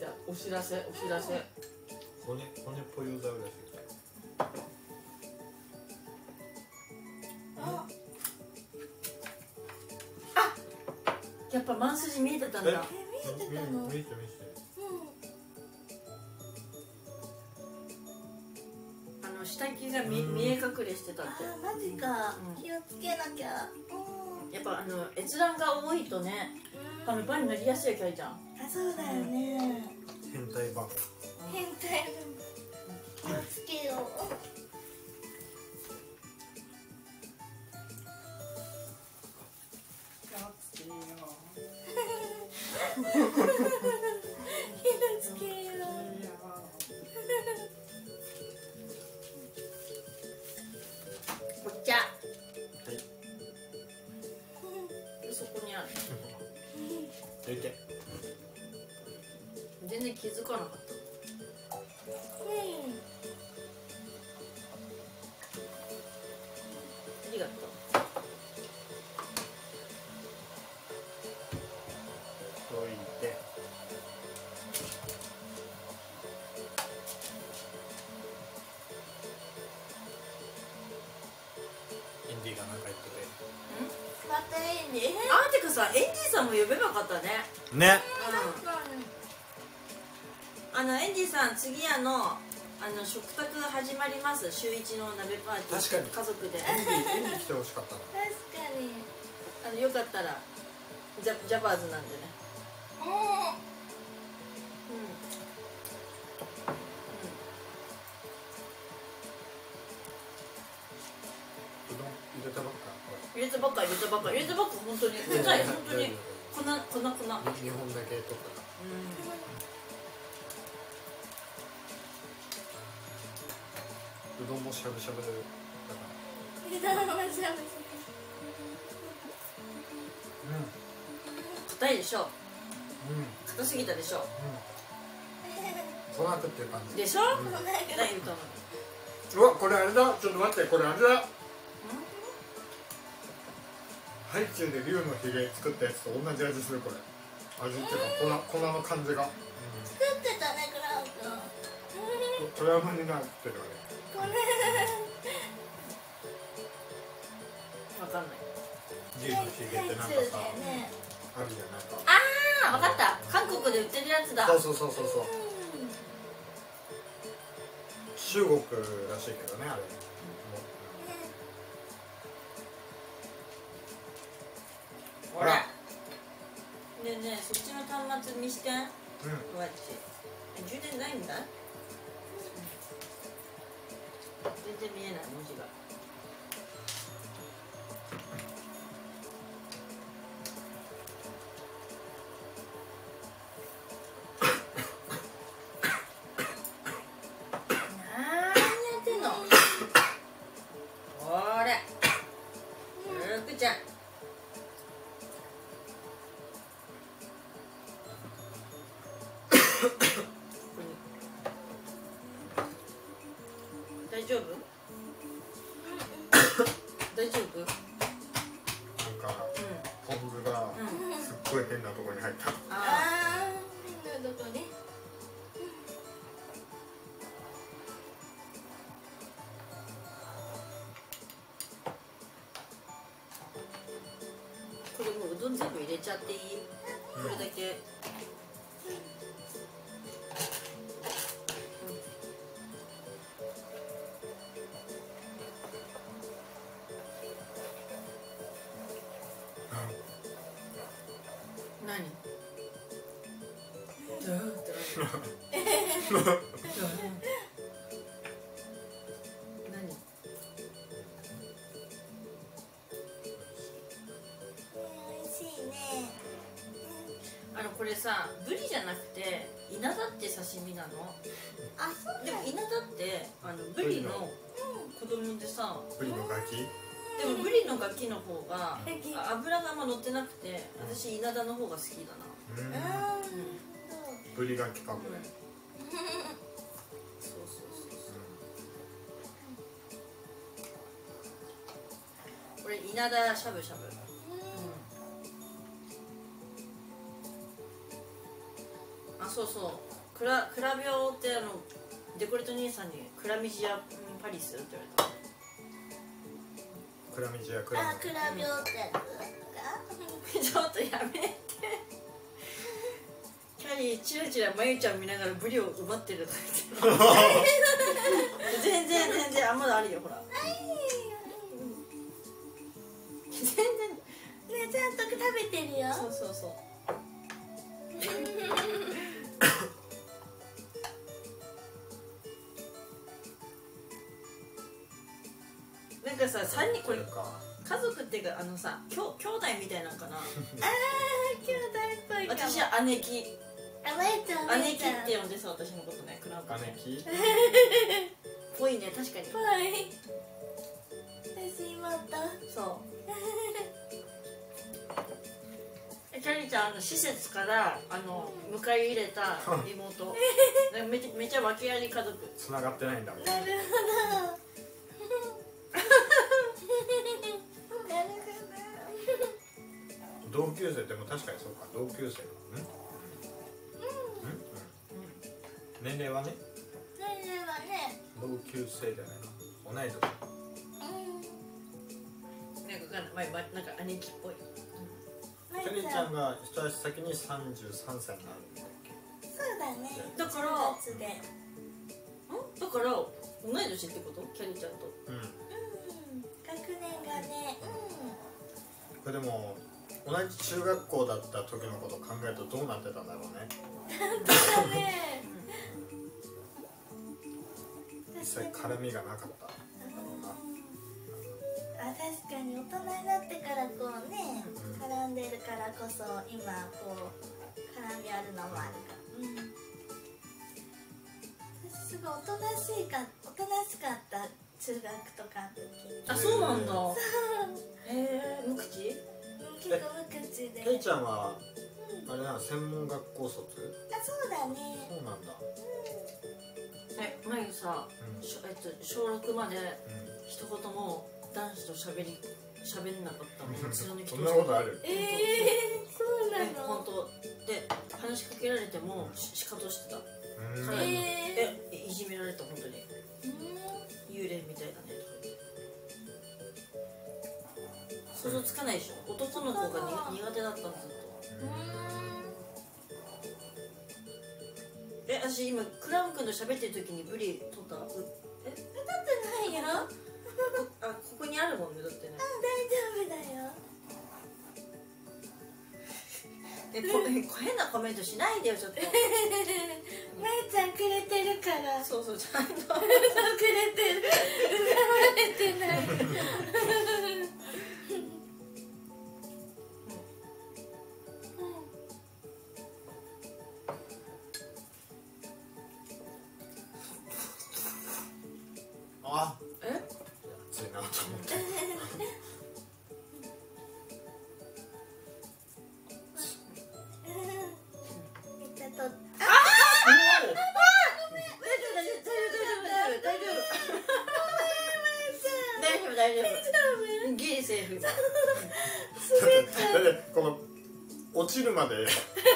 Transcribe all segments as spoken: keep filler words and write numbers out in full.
ゃあお知らせお知らせ。 骨骨ぽよだうらしい。 あ、やっぱマンスジ見えてたんだ。 え、見えてたの？ 見えて見えて。 あの下着が見見え隠れしてたって。 あ、マジか。 うん気をつけなきゃ。 やっぱあの閲覧が多いとね、あのパンになりやすいキャリちゃん。 あ、そうだよね。 変態版。 変態。気をつけよう。 こっちゃ。 はい。 そこにある。 どいて。 全然気づかなかった。ありがとう。 どいて。インディがなんか言ってまたいいね。 あーてかさ、エンディさんも呼べばよかったね。 て。ね。 あのエンディさん、次あのあの食卓が始まります。週一の鍋パーティー。 確かに家族で。 エンディエンディ来てほしかったな。 確かに。 あのよかったらジャジャパーズなんでね。うん。 うどん入れたばっか。 入れたばっか入れたばっか入れたばっか本当に答え本当に粉粉粉。 にほんだけ取ったから。うどんもしゃぶしゃぶだから。 枝豆しゃぶしゃぶ。 硬いでしょ。 うん。うん。 硬すぎたでしょ。 その後っていう感じ。 でしょ。 うん何言うと思う。 うわ、これあれだ。ちょっと待って、これあれだ。ハイチュウで竜のひげ作ったやつと同じ味するこれ。味っていうか粉粉の感じが。 作ってたね、クラウ君。 トラウマになってるわね。 これ。 わかんない。 竜のひげってなんかさ、 ハイチュウだよね。 あるじゃんなんか。 ああ、わかった。韓国で売ってるやつだ。 そうそうそうそうそう。中国らしいけどねあれ。 ほら。ねえねえ、そっちの端末見してん。 うん。 どうやって。え、充電ないんだ。全然見えない文字が。何やってんの。ほれ。ふくちゃん。大丈夫？大丈夫？ なんかポン酢がすっごい変なところに入った。 あああ、変なとこね。 これもううどん全部入れちゃっていい？これだけ。何？どうって何？ 美味しいね。 あのこれさ、ブリじゃなくてイナダって刺身なの。 あ、そうでもイナダってあのブリの子供でさ、 ブリのガキ。 でもブリのガキの方が油があんま乗ってなくて、私イナダの方が好きだな。 うん。 ああ、 ブリガキかこれ。 そうそうそうそう。これイナダしゃぶしゃぶ。あ、そうそう。 クラクラビオってあのデコレート兄さんにクラミジアパリスって言われた。 クラミジアクラあ、クラビオってやつちょっとやめて。キャリーチラチラまゆちゃん見ながらブリを奪ってるとか言って全然全然あんまだあるよほら。全然ね、ちゃんと食べてるよ。 そうそうそう。なんかさ三人これ家族っていうかあのさきょ兄弟みたいなんかな。 あー、兄弟っぽいかも。 私は姉貴。 あ、まゆちゃん、 姉貴って呼んでさ私のことねクランクね。 姉貴ぽいね確かに。 ぽい。私妹。 そう。キャリーちゃんあの施設からあの迎え入れた妹。めちゃめちゃ訳あり家族。 繋がってないんだもん。 なるほど。なるほど。 同級生でも確かにそうか同級生うんうんうん年齢はね年齢はね。 同級生じゃないか同い年うん。 なんかわかんない、まあ、なんか姉貴っぽい。 まゆキャリーちゃんが一足先にさんじゅうさんさいになるんだっけ。 そうだね。 だからいちがつで。 んだから同い年ってことキャリーちゃんと。 うんうん。学年がね。 これでも同じ中学校だった時のことを考えるとどうなってたんだろうね。 うん。だね。 一切絡みがなかっただろうな。 あ、確かに大人になってからこうね、 うん絡んでるからこそ今こう絡みあるのもあるか、うん、私すごいおとなしいかおとなしかった中学とかの時。 あ、そうなんだ。 そうへえ、無口？ 結構無口で。 ケイちゃんはあれなの専門学校卒？ あ、そうだね。 そうなんだ。 え、前さ、 うんしょえっと小六までう一言も男子と喋り喋んなかったの。 ん貫きそんなことある？ ええー、そうなえ、 の。 本当で話しかけられてもししかとしてた。 うん彼にええ、いじめられた本当に。 うん。 幽霊みたいだねとか言って。想像つかないでしょ。男の子がに苦手だったんずっと。え、私今クラウン君と喋ってる時にブリ取った？うえ、 ないよ。 あ、ここにあるもんねだってね。 大丈夫だよ。 え、こ変なコメントしないでよちょっと。 まゆちゃんくれてるから。 そうそうちゃんと。 くれてる。奪われてない。 あ、 え？ 熱いなと思って。 めっちゃと。 大丈夫大丈夫大丈夫大丈夫大丈夫大丈夫大丈夫ギリセーフ。 だってこの落ちるまで動きが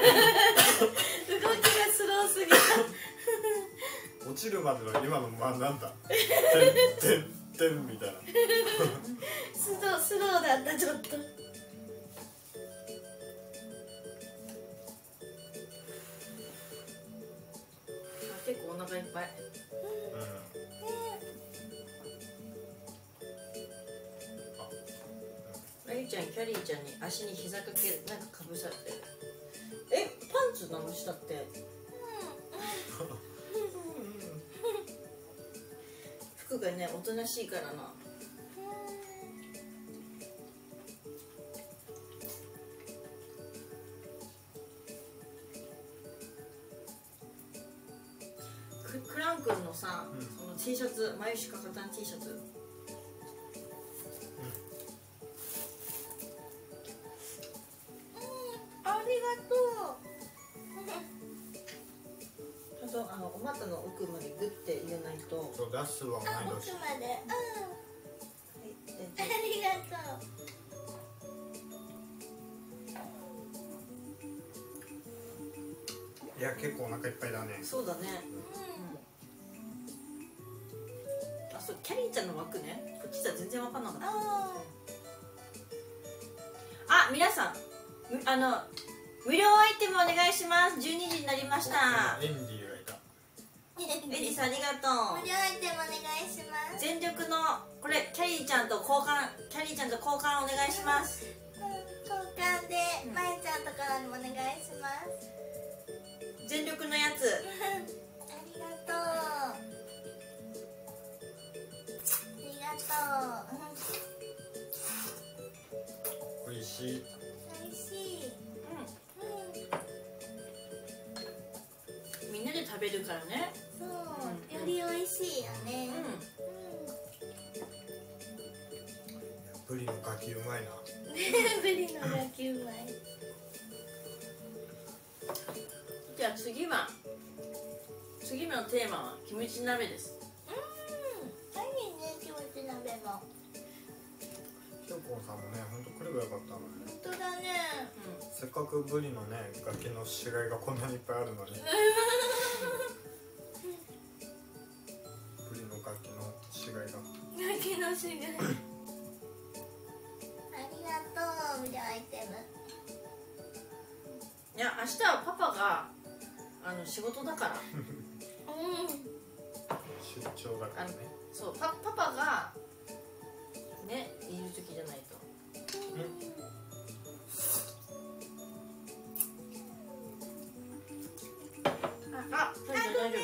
スローすぎた。 落ちるまでの今のまあなんだてんてんてんみたいな。 スロースローだったちょっと。 結構お腹いっぱい。まゆちゃんキャリーちゃんに足に膝かけるなんかかぶさって。え、パンツなの下って。服がねおとなしいからな。ク, クラン君のさ、 うんその T シャツ眉しかかたん T シャツ。 ありがとちゃんとあのお股の奥までグッて入れないと。 そうダッスはう。あ、 同い年。 奥まで。うん。あでりがとう。 いいや結構お腹いっぱいだね。 そうだね、うん、あ、そう、キャリーちゃんの枠ね、こっちじゃ全然分かんなかった。 ああ、皆さん、あの無料アイテムお願いします。じゅうにじになりました。 エンディがいた。 エリーさんありがとう。 無料アイテムお願いします。 全力のこれキャリーちゃんと交換、キャリーちゃんと交換お願いします。 うん、交換でまえちゃんとかにもお願いします。 全力のやつ。 ありがとう。ありがとう。 美味しい。 美味しい。 みんなで食べるからね。 そう、 うんより美味しいよね。 うん。 ブリのガキうまいな。 ブリのガキうまい。 じゃあ次は次のテーマはキムチ鍋です。 うん、何ね、キムチ鍋も。 ひょこんさんもね、ほんと来ればよかったのに。 本当だね。 せっかくブリのね、ガキの死骸がこんなにいっぱいあるのに。ブリのガキの死骸が。 ガキの死骸。ありがとう、無料アイテム。 いや、明日はパパがあの仕事だから。 うん。 出張だからね。 そう、パパパがね、いる時じゃないと。あ、大丈夫大丈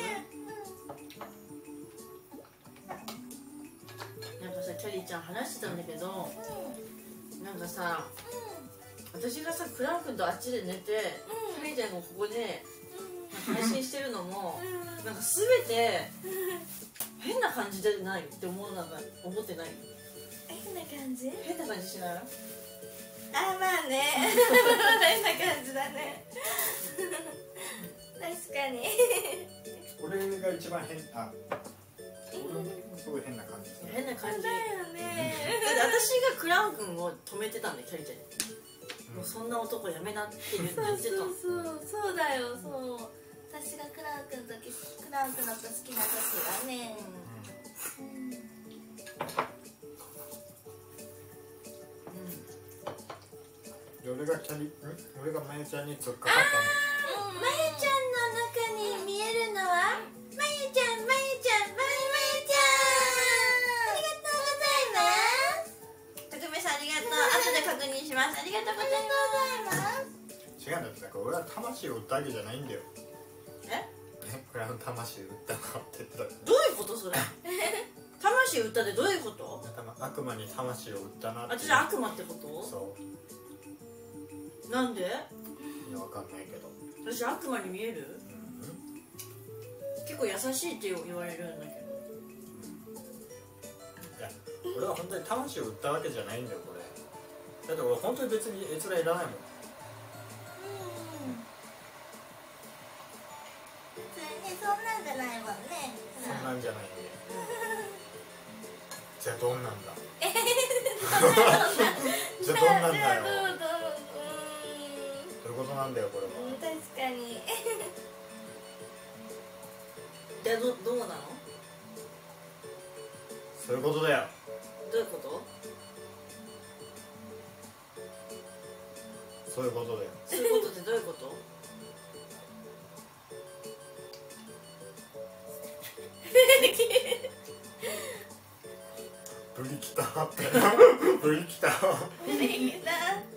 夫。なんかさ、キャリーちゃん話してたんだけど、なんかさ、私がさ、クラン君とあっちで寝て、キャリーちゃんがここで配信してるのも、なんかすべて変な感じでないって思う、なんか思ってない？ 変な感じ？ 変な感じしない？ あ、まあね。変な感じだね。確かに。 俺が一番変、あ、すごい変な感じ。 変な感じだよね。 だって私がクラン君を止めてたんで、キャリーちゃんに、うん、もうそんな男やめなって言ってた。 そうそうそうそうだよ。そう、私がクラン君の時、クラン君の好きな時はね、うんうんうん、俺がキャリ、ん俺がまゆちゃんに突っかかったの。まゆちゃんの中に見えるのはまゆちゃん、まゆちゃん、まゆまゆちゃん。ありがとうございます。 たくめさんありがとう。後で確認します。ありがとうございます。 の。違うんだって、だから俺は魂を売ったわけじゃないんだよ。 え？ 俺は魂売ったかって言ってた。 どういうことそれ？魂売ったってどういうこと？ 悪魔に魂を売ったなって。 私悪魔ってこと？ そう。 なんで？ いや、わかんないけど。 私悪魔に見える？うん、結構優しいって言われるんだけど。 いや、俺は本当に魂を売ったわけじゃないんだよ、これ。だって俺本当に別に閲覧いらないもん。 そんなんじゃないもんね。 そんなんじゃないんで。じゃあどんなんだ。じゃあどんなんだよ。どういうことなんだよこれは。 確かに。 でどどうなの？ そういうことだよ。 どういうこと？ そういうことだよ。 そういうことってどういうこと？ ブリキタってブリキタブリキタ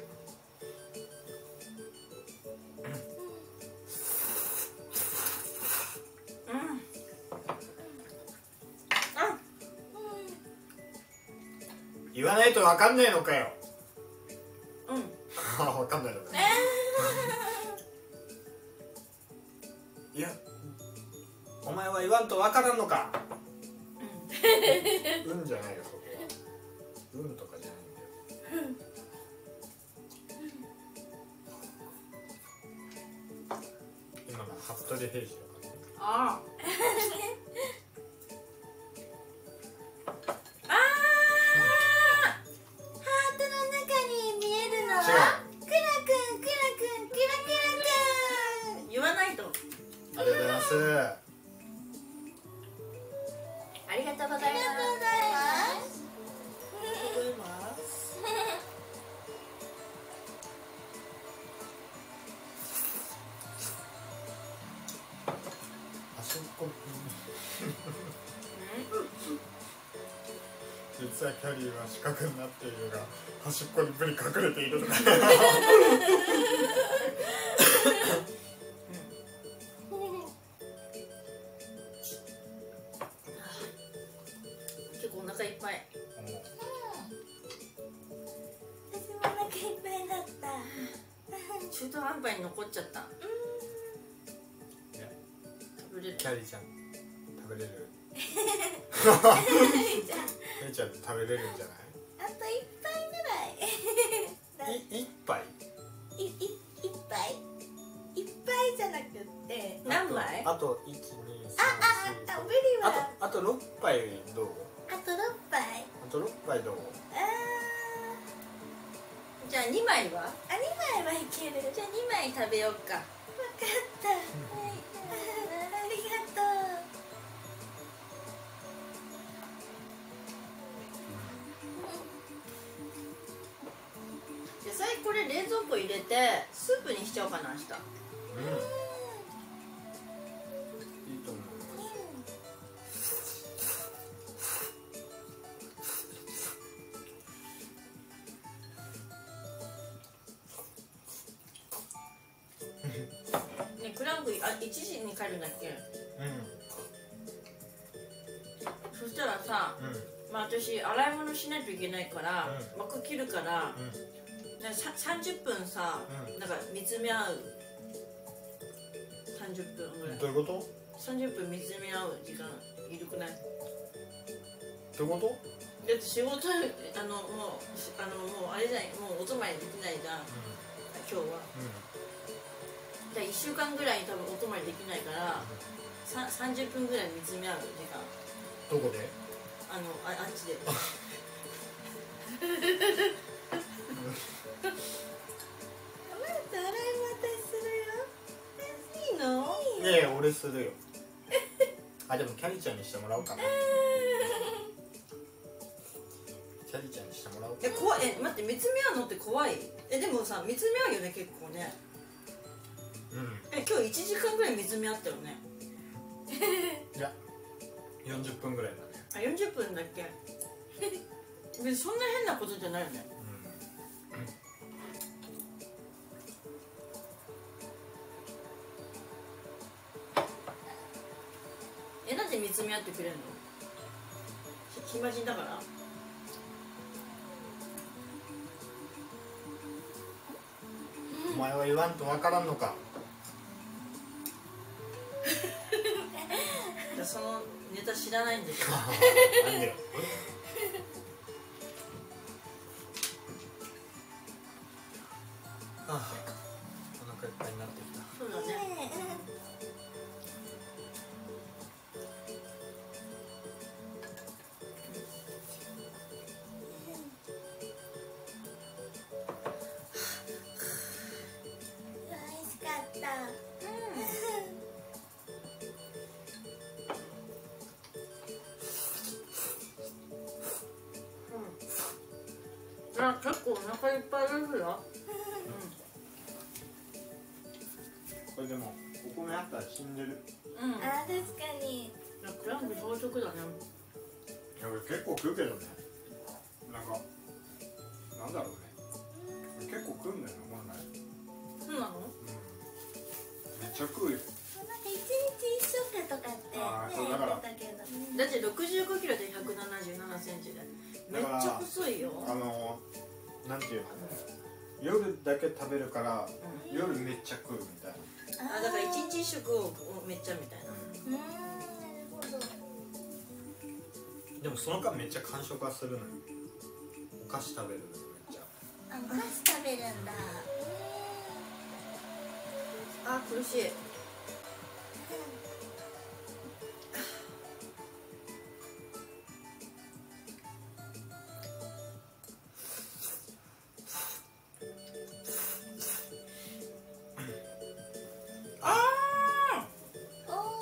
言わないと分かんないのかよ。 うん分かんないのか。いや、お前は言わんと分からんのか。うん、うんじゃないよそこは。うんとかじゃないんだよ。今の服部平次とかね。 あああー、ハートの中に見えるのは違う。 クラくん、クラくん、クラクラくん。 言わないと。 ますありがとうございます。 ありがとうございます端っこ実はキャリーは四角になっているが端っこにブリ隠れているとか結構お腹いっぱい。 私もお腹いっぱいだった。 中途半端に残っちゃった。食べれる。 キャリーちゃん食べれるじゃめいちゃん食べれるんじゃないあ、あと一杯ぐらい。 い一杯いい一杯一杯じゃなくって何杯？ あといち、に、 あさん、 ああよん、 ブリはあとあとろっぱいどうあと六杯。 あとろっぱいどうあじゃあにまいは？ ーあ二枚はいける。 じゃあにまい食べようか。 わかった。はい、ありがとう。 野菜これ冷蔵庫入れてスープにしちゃおうかな明日。 うんいいと思うね、クランクあいちじに帰るんだっけ？ うそしたらさ、 んうんまあ私洗い物しないといけないから、 うん膜切るから、 うんなんかささんじゅっぷんさ、 うんなんか見つめ合うさんじゅっぷんぐらいどういうことさんじゅっぷん見つめ合う時間いるくない？ どういうことだって仕事あのもうしあのもうあれじゃないもうお泊まりできないじゃん今日は。じゃあいっしゅうかんぐらい多分お泊まりできないからささんじゅっぷんぐらい見つめ合う時間どこであのああっちでまず洗い物するよ。いいの？ いやいや俺するよあでもキャリーちゃんにしてもらおうかなキャリーちゃんにしてもらおうかえ怖いえ待って見つめ合うのって怖いえでもさ見つめ合うよね結構ねうんえ今日いちじかんぐらい見つめ合ったよねいやよんじゅっぷんぐらいだねあよんじゅっぷんだっけ別にそんな変なことじゃないよねえなんで見つめ合ってくれるのひ暇人だからお前は言わんとわからんのかじゃあそのネタ知らないんだけどなんでよああお腹いっぱいになってきたそうだね美味しかった。 あ結構お腹いっぱいですよこれでもお米あったら死んでるうんうんあ、確かに。 クランク朝食だねいや俺結構食うけどねなんかなんだろうね結構食うんだよな本来そうなのうんめっちゃ食うよなんか一日一食とかってあーねそうだから言ってたけど。 だってろくじゅうごキロでひゃくななじゅうななセンチでめっちゃ細いよあのなんていうの夜だけ食べるからうん夜めっちゃ食うみたいなあだから一日一食をめっちゃみたいなうーん、なるほど。 でもその間めっちゃ完食はするのよお菓子食べるのよめっちゃあ、お菓子食べるんだ。 あ苦しいあお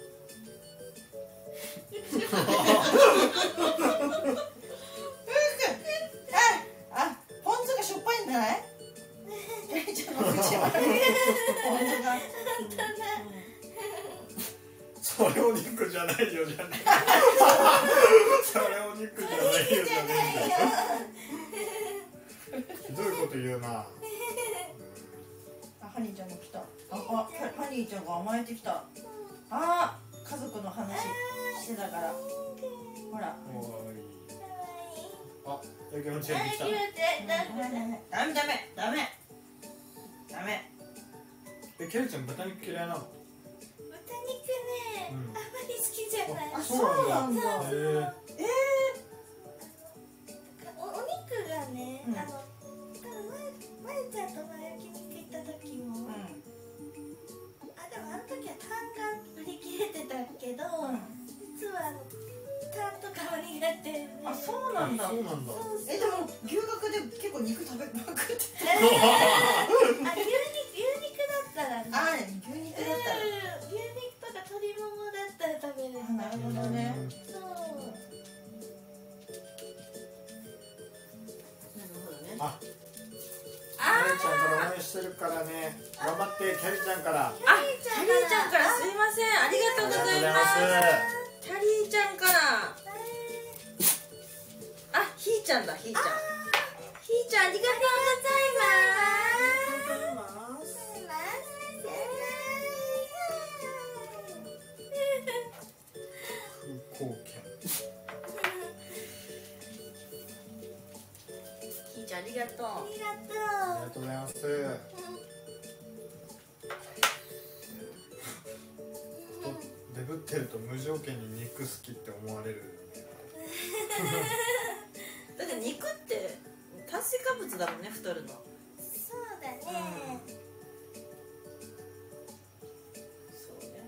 あ、ポン酢がしょっぱいんじゃない？キャリちゃんの口はポン酢が。 それお肉じゃないよじゃないそれお肉じゃないよじゃないんだよひどいこと言うな。 あ、ハニーちゃんも来た。あ、あ、ハニーちゃんが甘えてきた。あ、家族の話してたから。ほら。 おーい。あ、やきもちが来た。 ダメダメダメダメ。 え、キャリちゃん豚肉嫌いなの？ 豚肉ね、 うんあんまり好きじゃない。 あ、そうなんだ。 へー。 えお、お肉がね、 うんあの、多分まゆちゃんと前焼肉行った時も、 ー、 あ、でもあの時はタンが売り切れてたけど、 うん、うん。 実はあのタンとかも苦手で。 あ、そうなんだ。 そうなんだ。 え、でも牛角で結構肉食べまくってた。 あ、牛肉、牛肉だったらね。 あ、牛肉だったら。 うん、牛肉とか鶏ももだったら食べれる。 あ、なるほどね。 そう。 なるほどね。 あ、キャリちゃんから応援してるからね。頑張ってキャリちゃんから。 あ、キャリーちゃんからすいません。ありがとうございます。キャリーちゃんから。あ、ひーちゃんだ、ひーちゃん。ひーちゃん、ありがとうございます。 空港券。 ひーちゃんありがとう。 ありがありがとうございます。デブってると無条件に肉好きって思われるよね。 だって肉って炭水化物だもんね、太るの。 そうだね。 そうね。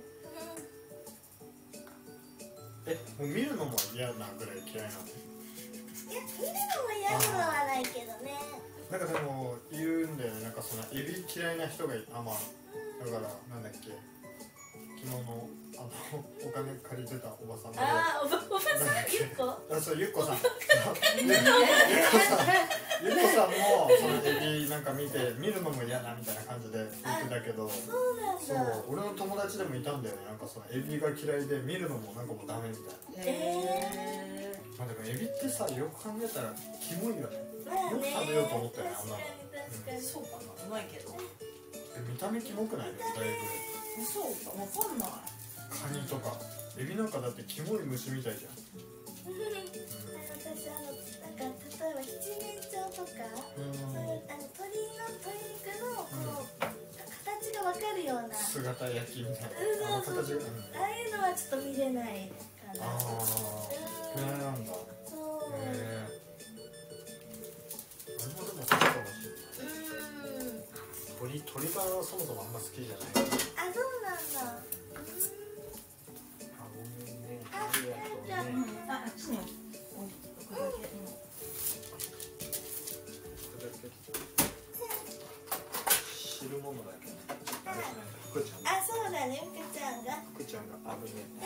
え、もう見るのも嫌なぐらい嫌いなの？ いや、見るのも嫌なのはないけどね。 なんかでも言うんだよね、なんかそのエビ嫌いな人がいあ、まあだからなんだっけ、昨日のあのお金借りてたおばさんがああ、おば、おばさん、ゆっこ。 あ、そう、ゆっこさんゆっこさんゆっこさんもそのエビなんか見て見るのも嫌だみたいな感じで言ってたけど、 そうなんそうだ。 俺の友達でもいたんだよね、なんかそのエビが嫌いで見るのもなんかもうダメみたいな。 へまあでもエビってさ、よく考えたらキモいよね。 まあね。 よく食べようと思ったよね、あんなの。 確かに、確かに。 そうかな、うまいけど。 え、見た目キモくないの？だいぶそうか、わかんない。 カニとかエビなんかだってキモい虫みたいじゃん。 私、あの、なんか、例えば七面鳥とか。 うんそういう、あの、鶏の、鶏肉の、この、形がわかるような。 姿焼きみたいうんなあのそうそう形が、うん、 ああいうのはちょっと見れないかな。 ああ嫌いなんだ。 そう。 へえあれもでもそうかもしれない。 うん。 鳥鳥がそもそもあんま好きじゃない。 あ、そうなんだ。 あ、ごめんね。 あありがとうじゃあね。 あ、あっちに置くだけ。 汁物だけどあれしないと福ちゃんあ、そうだね、うかちゃんが。 福ちゃんが危ねえ。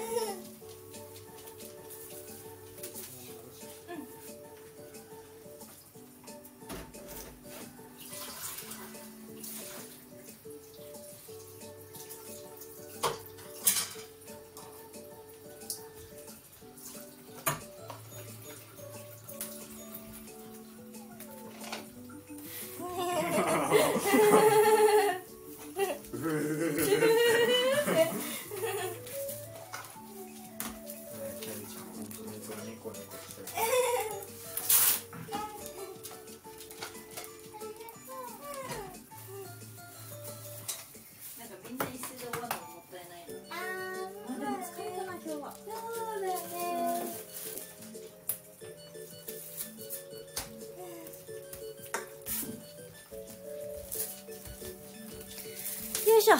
なんかみんな一斉で終わるのももったいないの。 あー、 あ、でも疲れたな、今日は。 そうだね。 よいしょ。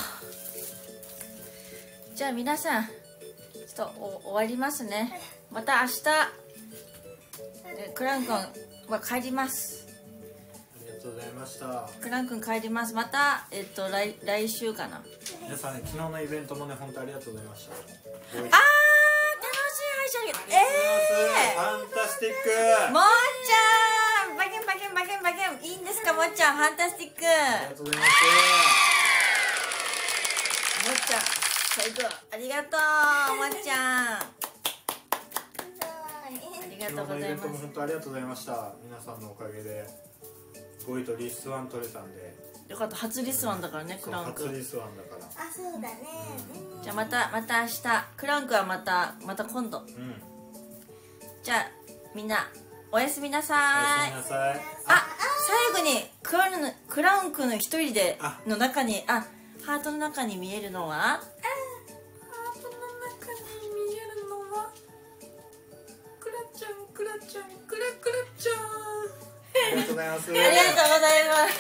じゃあ皆さん、ちょっとお終わりますね。また明日、えクラン君は帰ります。 ありがとうございました。 クラン君帰ります。また、えっと、来来週かな。あー、楽しい皆さんね、昨日のイベントもね、本当ありがとうございました。 歯医者げとう。 ありがとうございます。 えファンタスティック。 ー、もっちゃんバキンバキンバキンバキン、いいんですかもっちゃん、ファンタスティック。 ありがとうございます。 もっちゃん最高、ありがとうもっちゃん、ありがとうござい今日のイベントもます。 本当ありがとうございました。皆さんのおかげでごいとリスワン取れたんで。 よかった、初リスワンだからね、クランク。 初リスワンだから。 あ、そうだね。 じゃあまたまた明日、クランクはまたまた今度。 うん。 じゃあみんなおやすみなさおやすみーい。 なさい。 あ、最後にクランクランクの一人であの中に、あ、ハートの中に見えるのは、 ハートの中に見えるのはクラちゃん、クラちゃん、クラクラちゃん。 ありがとうございます。 ありがとうございます。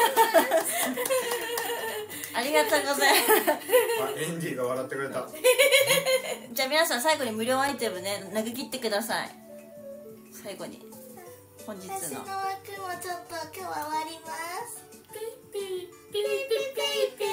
ありがとうございます。 あ、エンディが笑ってくれた。 じゃあ皆さん最後に無料アイテムね投げ切ってください。最後に本日の私の枠もちょっと今日は終わります。 ピーピーピーピーピーピー